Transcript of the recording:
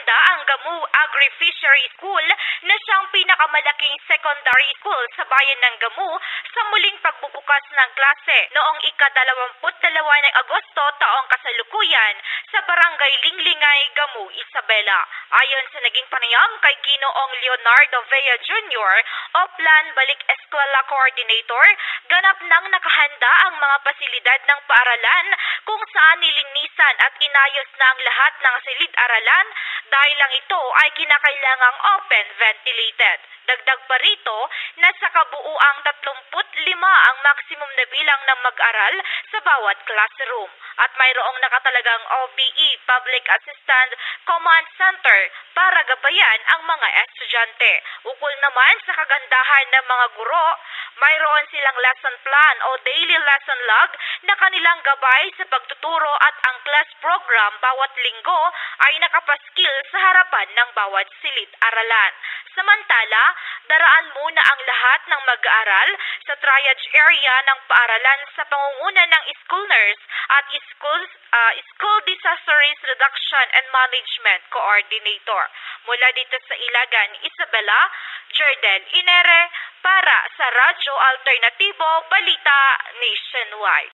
nakahanda ang Gamu Agri-Fishery School na siyang pinakamalaking secondary school sa bayan ng Gamu sa muling pagbubukas ng klase noong ika-22 ng Agosto taong kasalukuyan sa Barangay Linglingay, Gamu, Isabela. Ayon sa naging panayam kay Ginoong Leonardo Vea Jr. o Plan Balik Eskwela Coordinator, ganap nang nakahanda ang mga pasilidad ng paaralan kung saan nilinisan at inayos na ang lahat ng silid-aralan dahil lang ito ay kinakailangang open ventilated. Dagdag pa rito na sa kabuuang 35 ang maximum na bilang ng mag-aral sa bawat classroom at mayroong nakatalagang OBE Public Assistant Command Center para gabayan ang mga estudyante. Ukol naman sa kagandahan ng mga guro, mayroon silang lesson plan o daily lesson log na kanilang gabay sa pagtuturo at ang class program bawat linggo ay nakapaskil sa harapan ng bawat silid-aralan. Samantala, daraan muna ang lahat ng mag-aaral sa triage area ng paaralan sa pangunguna ng school nurse at School Disaster Risk Reduction and Management Coordinator. Mula dito sa Ilagan, Isabela, Jordan Inere para sa Radyo Alternatibo Balita Nationwide.